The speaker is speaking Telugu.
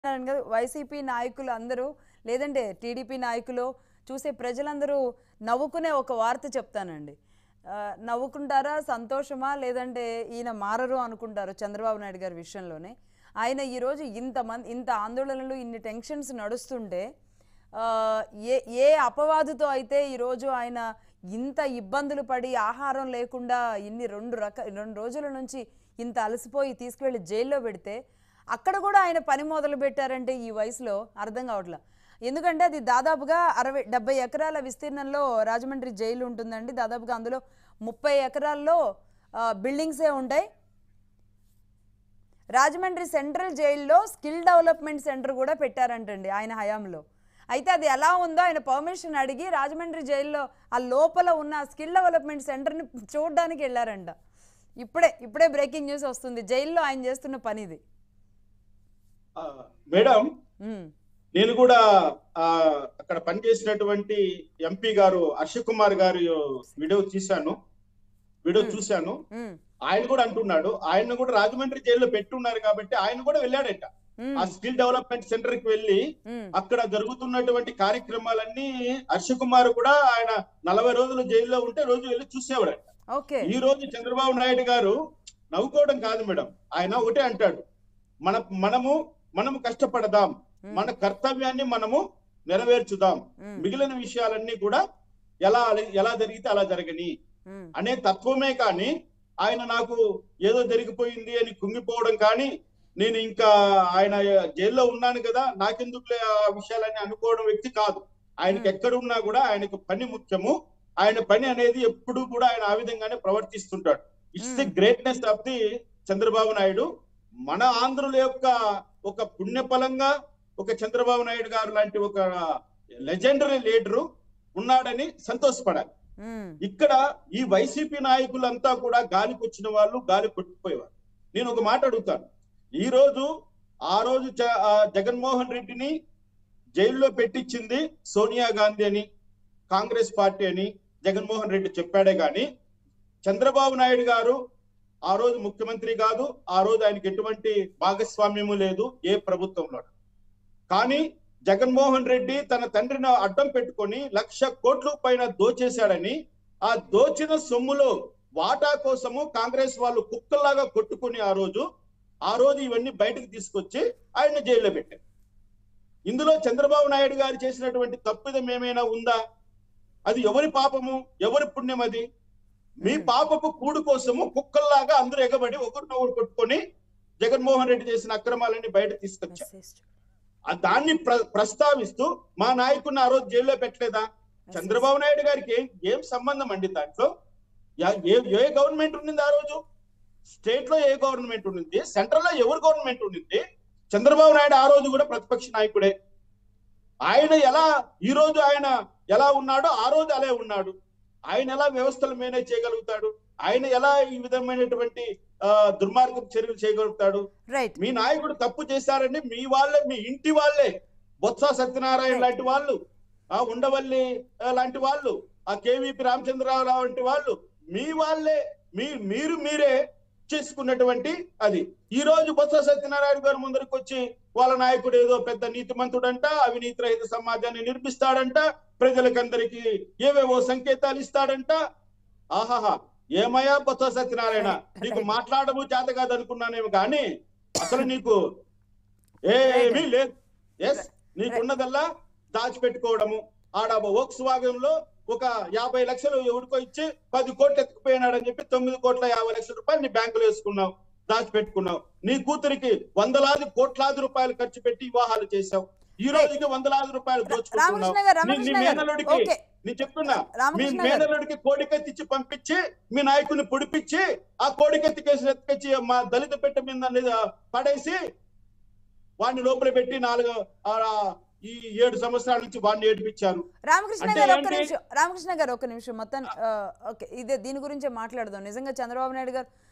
వైసీపీ నాయకులు అందరూ లేదంటే టీడీపీ నాయకులు చూసే ప్రజలందరూ నవ్వుకునే ఒక వార్త చెప్తానండి. నవ్వుకుంటారా, సంతోషమా, లేదంటే ఈయన మారరు అనుకుంటారు చంద్రబాబు నాయుడు గారి విషయంలోనే. ఆయన ఈరోజు ఇంత ఆందోళనలు, ఇన్ని టెన్షన్స్ నడుస్తుంటే ఏ ఏ అపవాదుతో అయితే ఈరోజు ఆయన ఇంత ఇబ్బందులు పడి ఆహారం లేకుండా ఇన్ని రెండు రోజుల నుంచి ఇంత అలసిపోయి తీసుకువెళ్ళి జైల్లో పెడితే అక్కడ కూడా ఆయన పని మొదలు పెట్టారంటే ఈ వయసులో అర్థం కావట్లా. ఎందుకంటే అది దాదాపుగా 60-70 ఎకరాల విస్తీర్ణంలో రాజమండ్రి జైలు ఉంటుందండి. దాదాపుగా అందులో 30 ఎకరాల్లో బిల్డింగ్సే ఉంటాయి. రాజమండ్రి సెంట్రల్ జైల్లో స్కిల్ డెవలప్మెంట్ సెంటర్ కూడా పెట్టారంటండి ఆయన హయాంలో. అయితే అది ఎలా ఉందో ఆయన పర్మిషన్ అడిగి రాజమండ్రి జైల్లో ఆ లోపల ఉన్న స్కిల్ డెవలప్మెంట్ సెంటర్ని చూడడానికి వెళ్ళారంట. ఇప్పుడే బ్రేకింగ్ న్యూస్ వస్తుంది. జైల్లో ఆయన చేస్తున్న పని ఇది. మేడం, నేను కూడా అక్కడ పనిచేసినటువంటి ఎంపీ గారు హర్ష కుమార్ గారి వీడియో చూశాను. ఆయన కూడా అంటున్నాడు, ఆయన కూడా రాజమండ్రి జైల్లో పెట్టున్నారు కాబట్టి ఆయన కూడా వెళ్ళాడట ఆ స్కిల్ డెవలప్మెంట్ సెంటర్ కి వెళ్ళి అక్కడ జరుగుతున్నటువంటి కార్యక్రమాలన్నీ హర్ష కుమార్ కూడా ఆయన 40 రోజులు జైల్లో ఉంటే రోజు వెళ్ళి చూసేవాడట. ఈ రోజు చంద్రబాబు నాయుడు గారు నవ్వుకోవడం కాదు మేడం, ఆయన ఒకటే అంటాడు, మనము కష్టపడదాం, మన కర్తవ్యాన్ని మనము నెరవేర్చుదాం, మిగిలిన విషయాలన్నీ కూడా ఎలా జరిగితే అలా జరగని అనే తత్వమే కానీ ఆయన నాకు ఏదో జరిగిపోయింది అని కుంగిపోవడం కానీ, నేను ఇంకా ఆయన జైల్లో ఉన్నాను కదా నాకెందుకు ఆ విషయాలన్నీ అనుకోవడం వ్యక్తి కాదు. ఆయనకి ఎక్కడున్నా కూడా ఆయనకు పని ముఖ్యము. ఆయన పని అనేది ఎప్పుడు కూడా ఆయన ఆ విధంగానే ప్రవర్తిస్తుంటాడు. It's the greatness of the Chandrababu Naidu. మన ఆంధ్రుల యొక్క ఒక పుణ్యఫలంగా ఒక చంద్రబాబు నాయుడు గారు లాంటి ఒక లెజెండరీ లీడరు ఉన్నాడని సంతోషపడాలి. ఇక్కడ ఈ వైసీపీ నాయకులంతా కూడా గాలికి వచ్చిన వాళ్ళు, గాలి కొట్టుకుపోయేవారు. నేను ఒక మాట అడుగుతాను, ఆ రోజు జగన్మోహన్ రెడ్డిని జైల్లో పెట్టించింది సోనియా గాంధీ అని, కాంగ్రెస్ పార్టీ అని జగన్మోహన్ రెడ్డి చెప్పాడే గాని చంద్రబాబు నాయుడు గారు ఆ రోజు ముఖ్యమంత్రి కాదు, ఆ రోజు ఆయనకి ఎటువంటి భాగస్వామ్యము లేదు ఏ ప్రభుత్వంలో. కానీ జగన్మోహన్ రెడ్డి తన తండ్రిని అడ్డం పెట్టుకొని 1,00,000 కోట్ల పైన దోచేశాడని, ఆ దోచిన సొమ్ములో వాటా కోసము కాంగ్రెస్ వాళ్ళు కుక్కల్లాగా కొట్టుకుని ఆ రోజు ఇవన్నీ బయటకు తీసుకొచ్చి ఆయన జైల్లో పెట్టారు. ఇందులో చంద్రబాబు నాయుడు గారు చేసినటువంటి తప్పిదం ఏమైనా ఉందా? అది ఎవరి పాపము, ఎవరి పుణ్యం? అది మీ పాపపు కూడు కోసము కుక్కల్లాగా అందరూ ఎగబడి ఒకరినొకరు కొట్టుకొని జగన్మోహన్ రెడ్డి చేసిన అక్రమాలన్నీ బయట తీసుకొచ్చారు. దాన్ని ప్రస్తావిస్తూ మా నాయకుడిని ఆ రోజు జైల్లో పెట్టలేదా? చంద్రబాబు నాయుడు గారికి ఏం సంబంధం అండి దాంట్లో? ఏ గవర్నమెంట్ ఉండింది ఆ రోజు? స్టేట్ లో ఏ గవర్నమెంట్ ఉండింది? సెంట్రల్ లో ఎవరు గవర్నమెంట్ ఉండింది? చంద్రబాబు నాయుడు ఆ రోజు కూడా ప్రతిపక్ష నాయకుడే. ఆయన ఈ రోజు ఆయన ఎలా ఉన్నాడో ఆ రోజు అలా ఉన్నాడు. ఆయన ఎలా వ్యవస్థలు మేనేజ్ చేయగలుగుతాడు? ఆయన ఎలా ఈ విధమైనటువంటి దుర్మార్గపు చర్యలు చేయగలుగుతాడు? మీ నాయకుడు తప్పు చేశారని మీ ఇంటి వాళ్ళే, బొత్స సత్యనారాయణ లాంటి వాళ్ళు, ఉండవల్లి లాంటి వాళ్ళు, ఆ కేవీపీ రామచంద్రరావు లాంటి వాళ్ళు, మీ వాళ్ళే మీరే చేసుకున్నటువంటి అది. ఈ రోజు బొత్స సత్యనారాయణ గారు ముందరికి వచ్చి వాళ్ళ నాయకుడు ఏదో పెద్ద నీతిమంతుడంట, అవినీతి రహిత సమాజాన్ని నిర్మిస్తాడంట, ప్రజలకందరికీ ఏవేవో సంకేతాలు ఇస్తాడంట. ఆహాహా, ఏమయ్యా బొత్స సత్యనారాయణ, నీకు మాట్లాడము చేత కాదు అనుకున్నానేమో కానీ అసలు నీకు ఏమీ లేదు. నీకున్నదల్లా దాచిపెట్టుకోవడము. ఆడ వోక్స్ వాగన్లో ఒక 50 లక్షలు ఎవరికో ఇచ్చి 10 కోట్లు ఎత్తుకుపోయినాడని చెప్పి 9,50,00,000 రూపాయలు నీ బ్యాంకులో వేసుకున్నావు, దాచిపెట్టుకున్నావు. నీ కూతురికి 100,000 కోట్లాది రూపాయలు ఖర్చు పెట్టి వివాహాలు చేశావు. ఈ రోజుకి 100,000 రూపాయలు దోచుకుంటున్నావు. నీ మేనల్లుడికి నేను చెప్తున్నా, మీ మేనల్లుడికి కోడికెత్తిచ్చి పంపించి మీ నాయకుడిని పొడిపించి ఆ కోడికెత్తి కేసు ఎత్తుకొచ్చి మా దళిత పెట్ట మీద పడేసి వాడిని లోపల పెట్టి 7 సంవత్సరాల నుంచి వాడిని ఏడిపించారు. రామకృష్ణ గారు ఒక నిమిషం మొత్తం ఓకే, దీని గురించే మాట్లాడదాం. నిజంగా చంద్రబాబు నాయుడు గారు